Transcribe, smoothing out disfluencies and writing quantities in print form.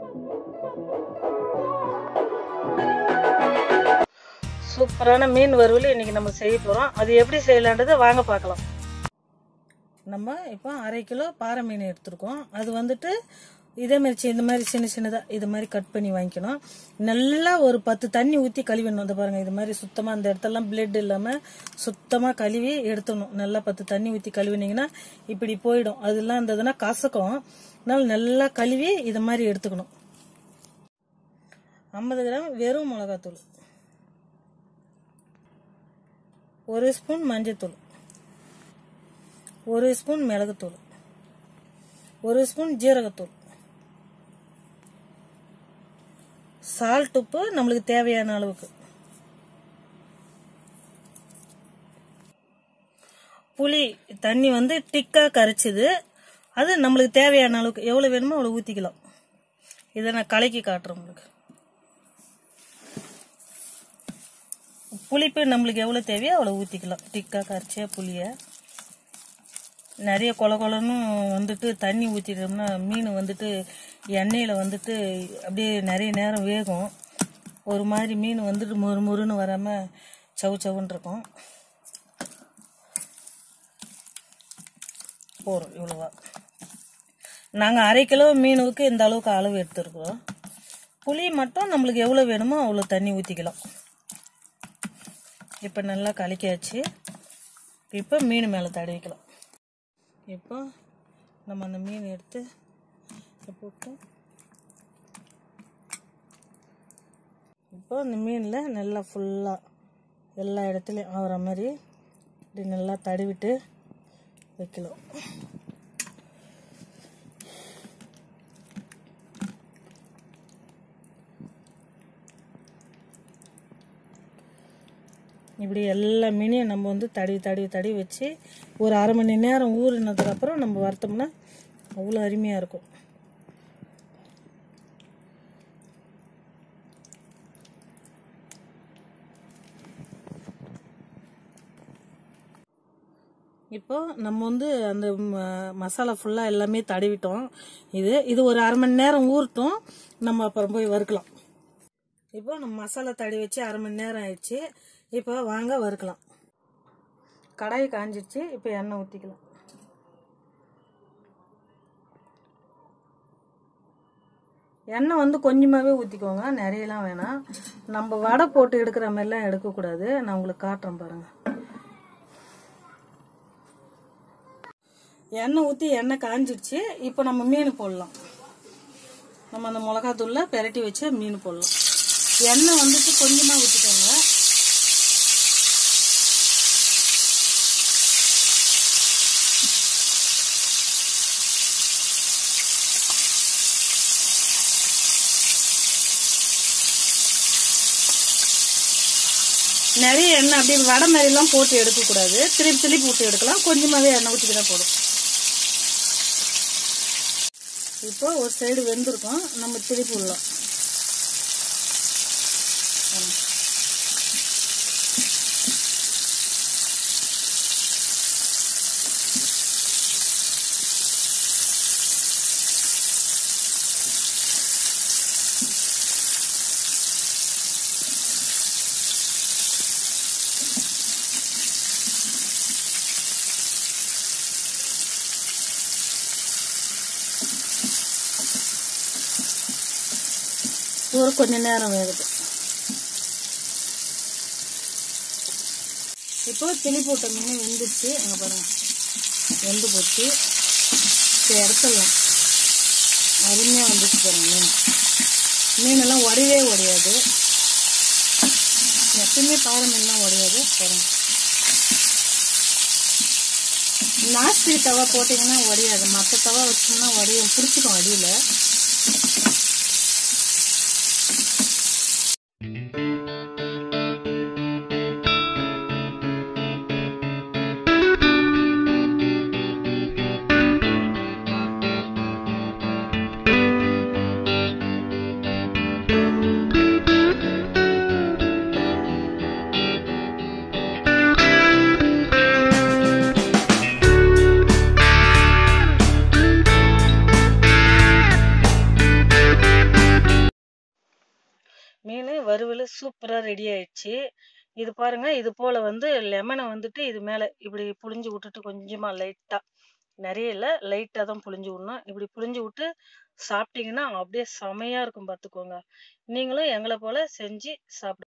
சூப்பரான மீன் வறுவல் இன்னைக்கு நம்ம செய்ய போகிறோம். அது எப்படி செய்யலான்றதை வாங்க பார்க்கலாம். நம்ம இப்போ 1/2 கிலோ பாறை மீன் எடுத்துருக்கோம். அது வந்துட்டு இதேமாரி இந்த மாதிரி சின்ன சின்னதாக இது மாதிரி கட் பண்ணி வாங்கிக்கணும். நல்லா ஒரு 10 தண்ணி ஊற்றி கழுவிடணும். இந்த பாருங்கள், இது மாதிரி சுத்தமாக அந்த இடத்தெல்லாம் பிளட் இல்லாமல் சுத்தமாக கழுவி எடுத்துடணும். நல்லா 10 தண்ணி ஊற்றி கழுவினீங்கன்னா இப்படி போயிடும். அதெல்லாம் இருந்ததுன்னா கசக்கும். அதனால நல்லா கழுவி இது மாதிரி எடுத்துக்கணும். 50 கிராம் வெறும் மிளகாத்தூள், 1 ஸ்பூன் மஞ்சத்தூள், 1 ஸ்பூன் மிளகுத்தூள், 1 ஸ்பூன் ஜீரகத்தூள், சால்ட் உப்பு நம்மளுக்கு தேவையான அளவுக்கு, புளி தண்ணி வந்து டிக்கா கரைச்சிது, அது நம்மளுக்கு தேவையான அளவுக்கு எவ்வளவு வேணுமோ அவ்வளவு ஊத்திக்கலாம். இதை நான் கலக்கி காட்டுறேன் உங்களுக்கு. புளிப்பு நம்மளுக்கு எவ்வளோ தேவையோ அவ்வளோ ஊற்றிக்கலாம். டிக்கா கரைச்சியா புளியை நிறைய கொலன்னு வந்துட்டு தண்ணி ஊற்றிட்டோம்னா மீன் வந்துட்டு எண்ணெயில் வந்துட்டு அப்படியே நிறைய நேரம் வேகும். ஒரு மாதிரி மீன் வந்துட்டு முறுன்னு வராமல் சவு சவுன்னு இருக்கும். போகிறோம் இவ்வளோவா. நாங்கள் 1/2 கிலோ மீனுக்கு இந்த அளவுக்கு அளவு எடுத்துருக்குறோம். புளி மட்டும் நம்மளுக்கு எவ்வளோ வேணுமோ அவ்வளோ தண்ணி ஊற்றிக்கலாம். இப்போ நல்லா கலக்கியாச்சு. இப்போ மீன் மேலே தடவிக்கலாம். இப்போ நம்ம அந்த மீன் எடுத்து போட்டு இப்போ அந்த மீனில் நல்லா ஃபுல்லாக எல்லா இடத்துலையும் ஆகிற மாதிரி இப்படி நல்லா தடவிட்டு வைக்கலாம். இப்படி எல்லா மீனையும் நம்ம வந்து தடவி வச்சு ஒரு 1/2 மணி நேரம் ஊறினதுக்கப்புறம் நம்ம வறுத்தோம்னா அவ்வளோ அருமையாக இருக்கும். இப்போ நம்ம வந்து அந்த மசாலா ஃபுல்லாக எல்லாமே தடவிட்டோம். இது ஒரு 1/2 மணி நேரம் ஊறட்டும், நம்ம அப்புறம் போய் வறுக்கலாம். இப்போ நம்ம மசாலா தடவி வச்சு 1/2 மணி நேரம் ஆயிடுச்சு. இப்போ வாங்க வறுக்கலாம். கடாய் காஞ்சிடுச்சு. இப்போ எண்ணெய் ஊற்றிக்கலாம். எண்ணெய் வந்து கொஞ்சமாகவே ஊற்றிக்கோங்க, நிறையலாம் வேணாம். நம்ம வடை போட்டு எடுக்கிற மாதிரிலாம் எடுக்கக்கூடாது. நான் உங்களுக்கு காட்டுறேன் பாருங்கள். எண்ணெய் ஊற்றி எண்ணெய் காஞ்சிடுச்சு. இப்போ நம்ம மீன் போடலாம். நம்ம அந்த மிளகாத்தூள்ல பெரட்டி வச்ச மீன் போடலாம். எண்ணெய் வந்துட்டு கொஞ்சமாக ஊற்றிக்கோங்க. நிறைய எண்ணெய் அப்படியே வடை மாதிரிலாம் போட்டு எடுக்கக்கூடாது. திருப்பி போட்டு எடுக்கலாம். கொஞ்சமாகவே எண்ணெய் ஊற்றிக்கிட்டா போதும். இப்போ ஒரு சைடு வெந்திருக்கும், நம்ம திருப்பி விடலாம். ஒரு கொஞ்ச நேரம் வேகுது. இப்போ திளி போட்ட மீன் வெந்துச்சு. அங்கே பாருங்க, வெந்து போச்சு. இப்போ எடுத்துடலாம். அருமையாக வந்துச்சு பாருங்க. மீனெல்லாம் உடையவே உடையாது. எப்பயுமே பாறை மீன்லாம் உடையாது பாருங்க. நாஸ்டிக் தவா போட்டிங்கன்னா உடையாது. மற்ற தவா வச்சோம்னா உடையும், பிடிச்சிக்கும் அடியில். வறுவல் சூப்பரா ரெடி ஆயிடுச்சு. இது பாருங்க, இது போல வந்து லெமன வந்துட்டு இது மேல இப்படி புழிஞ்சு விட்டுட்டு கொஞ்சமா லைட்டா, நெறைய இல்ல, லைட்டா தான் புழிஞ்சு விடணும். இப்படி புழிஞ்சு விட்டு சாப்பிட்டீங்கன்னா, அப்படியே செமையா இருக்கும் பார்த்துக்கோங்க. நீங்களும் எங்கள போல செஞ்சு சாப்பிடுங்க.